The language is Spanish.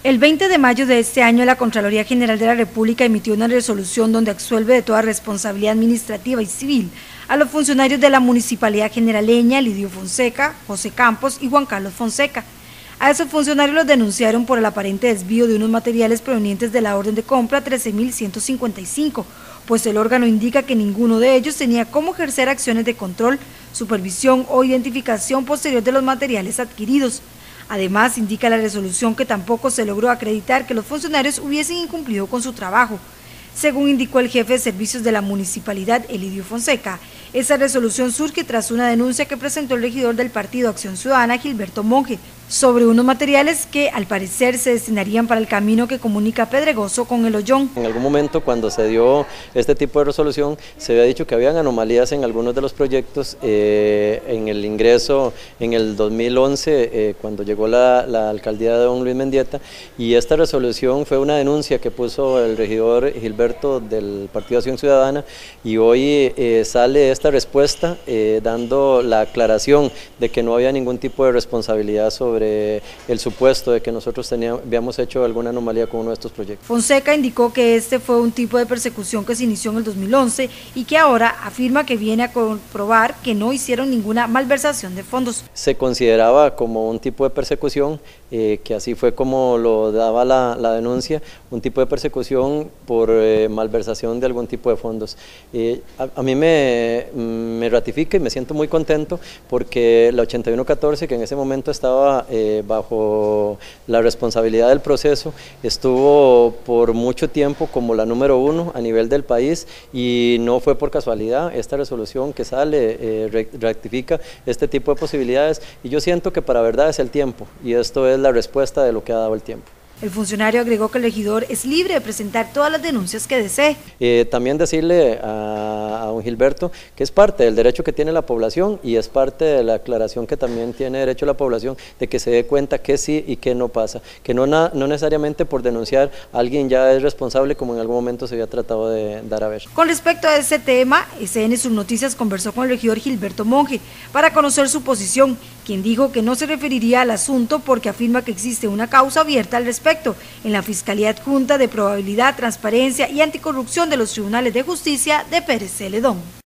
El 20 de mayo de este año, la Contraloría General de la República emitió una resolución donde absuelve de toda responsabilidad administrativa y civil a los funcionarios de la Municipalidad Generaleña, Lidio Fonseca, José Campos y Juan Carlos Fonseca. A esos funcionarios los denunciaron por el aparente desvío de unos materiales provenientes de la orden de compra 13.155, pues el órgano indica que ninguno de ellos tenía cómo ejercer acciones de control, supervisión o identificación posterior de los materiales adquiridos. Además, indica la resolución que tampoco se logró acreditar que los funcionarios hubiesen incumplido con su trabajo. Según indicó el jefe de servicios de la municipalidad, Lidio Fonseca, esa resolución surge tras una denuncia que presentó el regidor del Partido Acción Ciudadana, Gilberto Monge, sobre unos materiales que al parecer se destinarían para el camino que comunica Pedregoso con El Hoyón. En algún momento, cuando se dio este tipo de resolución, se había dicho que habían anomalías en algunos de los proyectos. En el ingreso en el 2011, cuando llegó la alcaldía de don Luis Mendieta, y esta resolución fue una denuncia que puso el regidor Gilberto del Partido Acción Ciudadana, y hoy sale esta respuesta dando la aclaración de que no había ningún tipo de responsabilidad sobre el supuesto de que nosotros habíamos hecho alguna anomalía con uno de estos proyectos. Fonseca indicó que este fue un tipo de persecución que se inició en el 2011 y que ahora afirma que viene a comprobar que no hicieron ninguna malversación de fondos. Se consideraba como un tipo de persecución, que así fue como lo daba la denuncia, un tipo de persecución por malversación de algún tipo de fondos. A mí me ratifica y me siento muy contento porque la 8114, que en ese momento estaba bajo la responsabilidad del proceso, estuvo por mucho tiempo como la número 1 a nivel del país, y no fue por casualidad. Esta resolución que sale rectifica este tipo de posibilidades, y yo siento que para verdad es el tiempo, y esto es la respuesta de lo que ha dado el tiempo. El funcionario agregó que el regidor es libre de presentar todas las denuncias que desee. También decirle a don Gilberto que es parte del derecho que tiene la población, y es parte de la aclaración que también tiene derecho la población de que se dé cuenta que sí y que no pasa, que no necesariamente por denunciar a alguien ya es responsable, como en algún momento se había tratado de dar a ver. Con respecto a ese tema, SN Subnoticias conversó con el regidor Gilberto Monge para conocer su posición, quien dijo que no se referiría al asunto porque afirma que existe una causa abierta al respecto en la Fiscalía Adjunta de Probabilidad, Transparencia y Anticorrupción de los Tribunales de Justicia de Pérez Celedón.